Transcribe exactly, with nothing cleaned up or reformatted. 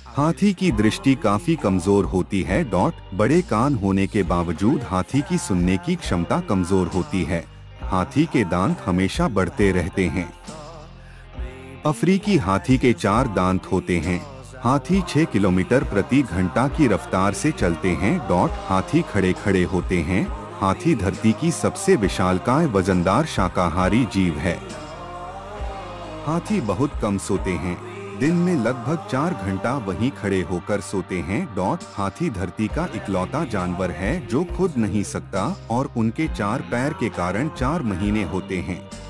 हाथी की दृष्टि काफी कमजोर होती है। डॉट बड़े कान होने के बावजूद हाथी की सुनने की क्षमता कमजोर होती है। हाथी के दांत हमेशा बढ़ते रहते हैं। अफ्रीकी हाथी के चार दांत होते हैं। हाथी छह किलोमीटर प्रति घंटा की रफ्तार से चलते हैं। डॉट हाथी खड़े खड़े होते हैं। हाथी धरती की सबसे विशालकाय वजनदार शाकाहारी जीव है। हाथी बहुत कम सोते हैं। दिन में लगभग चार घंटा वहीं खड़े होकर सोते हैं। डॉट हाथी धरती का इकलौता जानवर है जो खुद नहीं सकता और उनके चार पैर के कारण चार महीने होते हैं।